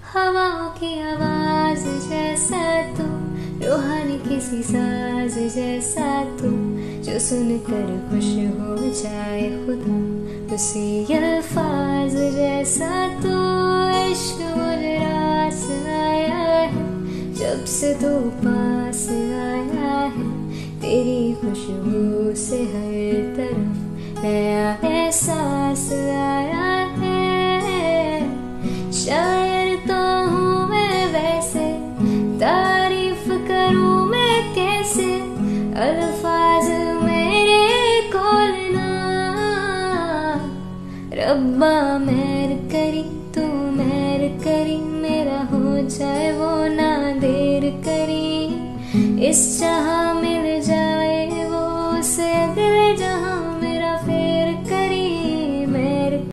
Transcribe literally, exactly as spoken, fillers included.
हवाओं की आवाज जैसा तू, रूहानी किसी साज जैसा तू, जो सुनकर खुश हो जाए खुदा उसी अल्फाज जैसा तू। इश्क मुझे रास आया है जब से तू पास आया है, तेरी खुशबू से हर तरफ नया एहसास आया है। शायर तो हूँ मैं वैसे, तारीफ करूँ मैं कैसे, अल्फाज मेरे कोल ना। रब्बा मेहर करी तू मेहर करी, मेरा हो जाए वो ना देर करी, इस चाह मिल